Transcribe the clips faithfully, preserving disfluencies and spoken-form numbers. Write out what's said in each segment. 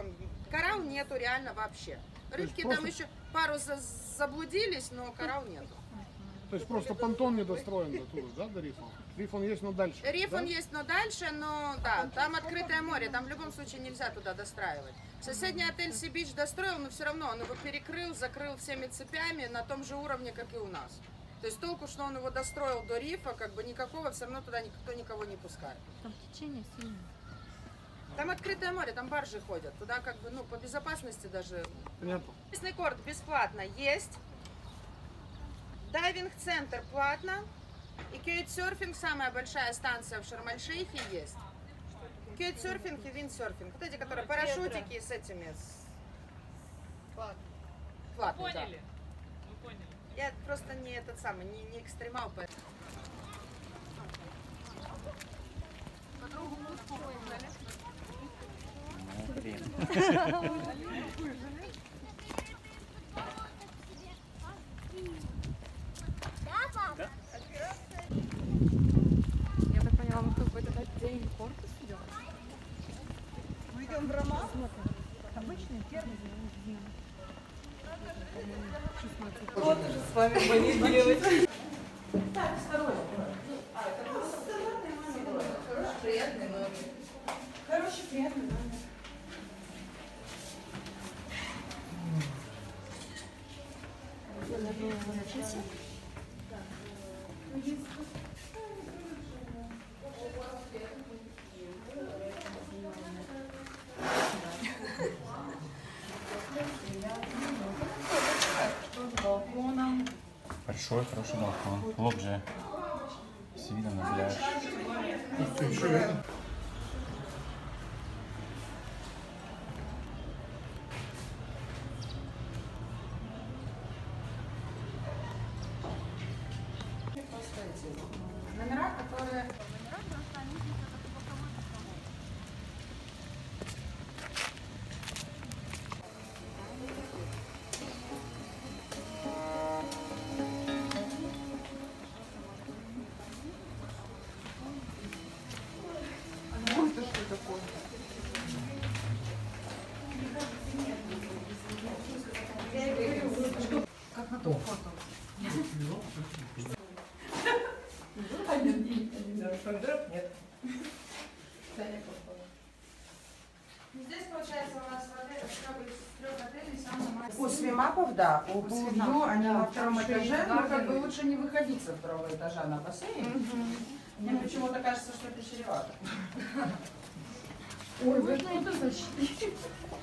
рифом. Коралл нету реально вообще. Рыбки просто... там еще пару за заблудились, но коралл нету. То есть просто понтон недостроен до туда, да, до рифа? Риф он есть, но дальше. Риф да? он есть, но дальше, но да, там открытое море, там в любом случае нельзя туда достраивать. Соседний отель Си-Бич достроил, но все равно он его перекрыл, закрыл всеми цепями на том же уровне, как и у нас. То есть толку, что он его достроил до рифа, как бы никакого, все равно туда никто никого не пускает. Там течение сильное. Там открытое море, там баржи ходят. Туда как бы, ну, по безопасности даже. Понятно. Местный корт бесплатно есть. Дайвинг-центр платно. И кейтсерфинг, самая большая станция в Шарм-эль-Шейхе, есть. Кейтсерфинг и виндсерфинг. Вот эти, которые парашютики с этими. С... Платно. Платно, Вы поняли? Да. Вы поняли. Я просто не этот самый, не, не экстремал, поэтому. Подругу мутку выгнали. Ну, блин. Я так поняла, мы в какой-то день корпус идем. Мы идем в Роман. Обычный первый день. Вот уже с вами болит делать. Так, осторожно. А, это просто хороший, приятный номер. Хороший, приятный номер. Большой, хороший балкон. Лоджия. С видом на пляж. Ты еще это? Номера, которые... Как на том фото. Нет. Здесь, получается, у нас в отеле, из трех отелей самый маленький. У свимапов, да, у Блу, они на втором этаже, но как бы лучше не выходить со второго этажа на бассейн. Мне почему-то кажется, что это чревато. Ой, вы что-то защитите.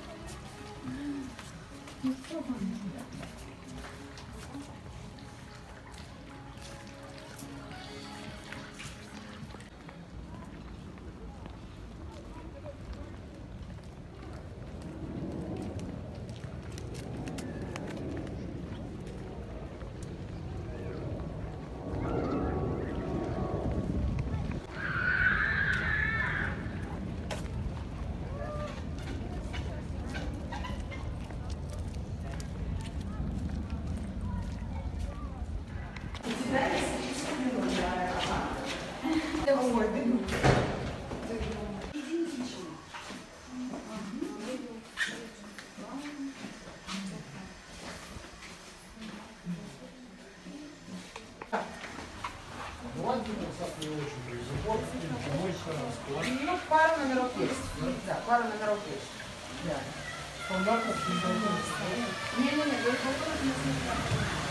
Ну, пару номеров есть. Да, пару номеров есть. Да. Стандартно? Не-не-не, вы